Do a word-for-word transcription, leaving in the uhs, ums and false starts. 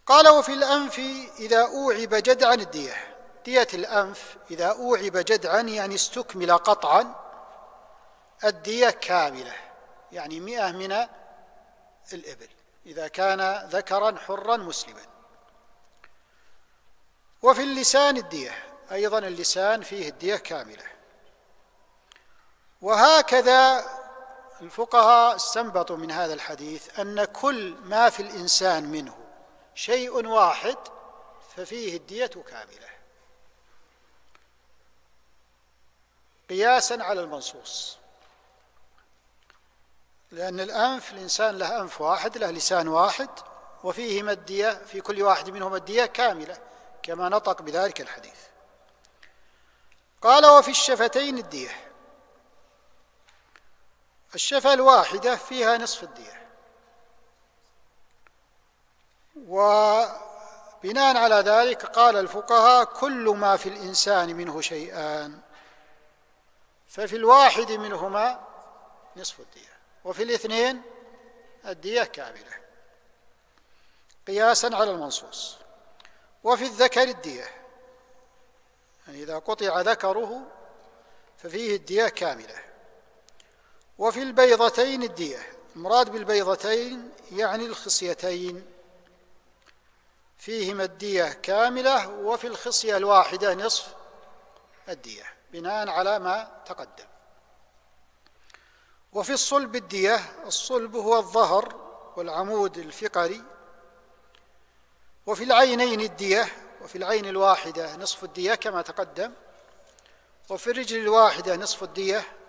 قال: وفي الأنف إذا أوعب جدعا الدية. دية الأنف إذا أوعب جدعا يعني استكمل قطعا الدية كاملة، يعني مئة من الإبل إذا كان ذكرا حرا مسلما. وفي اللسان الدية، أيضا اللسان فيه الدية كاملة. وهكذا الفقهاء استنبطوا من هذا الحديث أن كل ما في الإنسان منه شيء واحد ففيه الدية كاملة، قياسا على المنصوص، لأن الأنف الإنسان له أنف واحد، له لسان واحد، وفيهما الدية، في كل واحد منهما الدية كاملة كما نطق بذلك الحديث. قال: وفي الشفتين الدية. الشفة الواحدة فيها نصف الدية، وبناء على ذلك قال الفقهاء: كل ما في الإنسان منه شيئان ففي الواحد منهما نصف الدية، وفي الاثنين الدية كاملة قياسا على المنصوص. وفي الذكر الدية، يعني إذا قطع ذكره ففيه الدية كاملة. وفي البيضتين الدية، المراد بالبيضتين يعني الخصيتين، فيهما الدية كاملة، وفي الخصية الواحدة نصف الدية بناء على ما تقدم. وفي الصلب الدية، الصلب هو الظهر والعمود الفقري. وفي العينين الدية، وفي العين الواحدة نصف الدية كما تقدم. وفي الرجل الواحدة نصف الدية